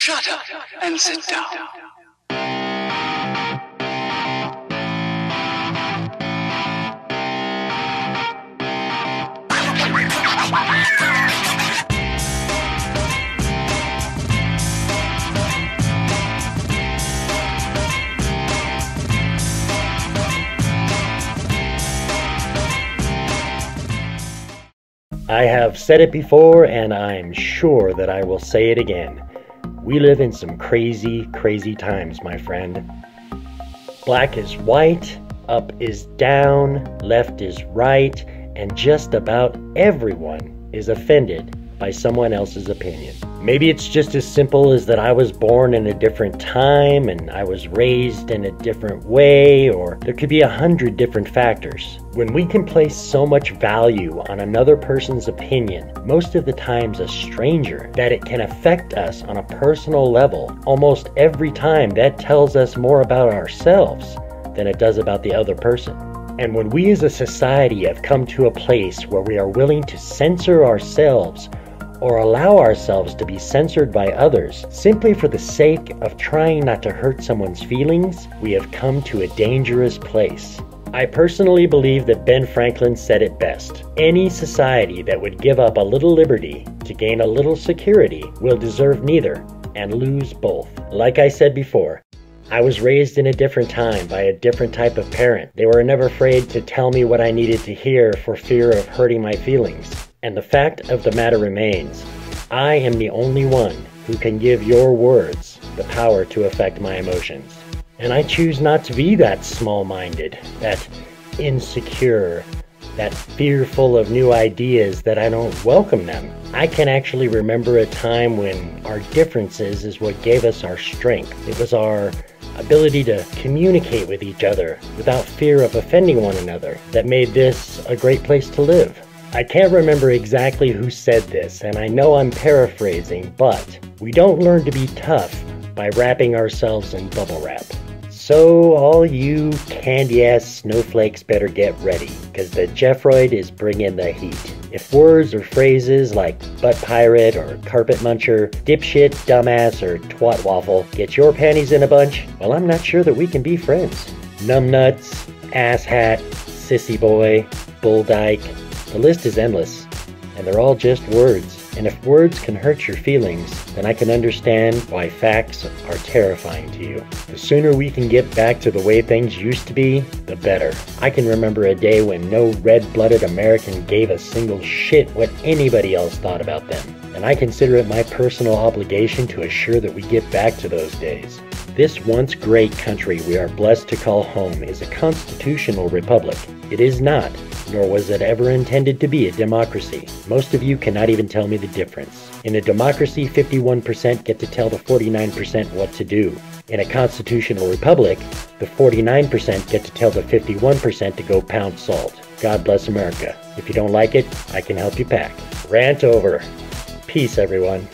Shut up and sit down. I have said it before, and I'm sure that I will say it again. We live in some crazy, crazy times, my friend. Black is white, up is down, left is right, and just about everyone is offended by someone else's opinion. Maybe it's just as simple as that I was born in a different time and I was raised in a different way, or there could be 100 different factors. When we can place so much value on another person's opinion, most of the times a stranger, that it can affect us on a personal level, almost every time that tells us more about ourselves than it does about the other person. And when we as a society have come to a place where we are willing to censor ourselves or allow ourselves to be censored by others simply for the sake of trying not to hurt someone's feelings, we have come to a dangerous place. I personally believe that Ben Franklin said it best. Any society that would give up a little liberty to gain a little security will deserve neither and lose both. Like I said before, I was raised in a different time by a different type of parent. They were never afraid to tell me what I needed to hear for fear of hurting my feelings. And the fact of the matter remains, I am the only one who can give your words the power to affect my emotions. And I choose not to be that small-minded, that insecure, that fearful of new ideas that I don't welcome them. I can actually remember a time when our differences is what gave us our strength. It was our ability to communicate with each other without fear of offending one another that made this a great place to live. I can't remember exactly who said this, and I know I'm paraphrasing, but we don't learn to be tough by wrapping ourselves in bubble wrap. So all you candy-ass snowflakes better get ready, because the Jeffroid is bringing the heat. If words or phrases like butt pirate or carpet muncher, dipshit, dumbass, or twat waffle get your panties in a bunch, well, I'm not sure that we can be friends. Numbnuts, asshat, sissy boy, bull dyke, the list is endless, and they're all just words. And if words can hurt your feelings, then I can understand why facts are terrifying to you. The sooner we can get back to the way things used to be, the better. I can remember a day when no red-blooded American gave a single shit what anybody else thought about them. And I consider it my personal obligation to assure that we get back to those days. This once great country we are blessed to call home is a constitutional republic. It is not, nor was it ever intended to be, a democracy. Most of you cannot even tell me the difference. In a democracy, 51% get to tell the 49% what to do. In a constitutional republic, the 49% get to tell the 51% to go pound salt. God bless America. If you don't like it, I can help you pack. Rant over. Peace, everyone.